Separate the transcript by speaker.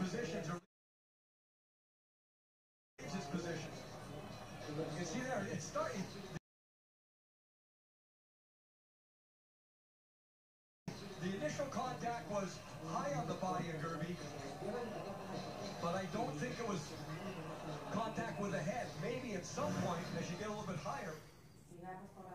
Speaker 1: positions are his positions. You see there, it's starting. The initial contact was high on the body of Gerby, but I don't think it was contact with the head. Maybe at some point, as you get a little bit higher.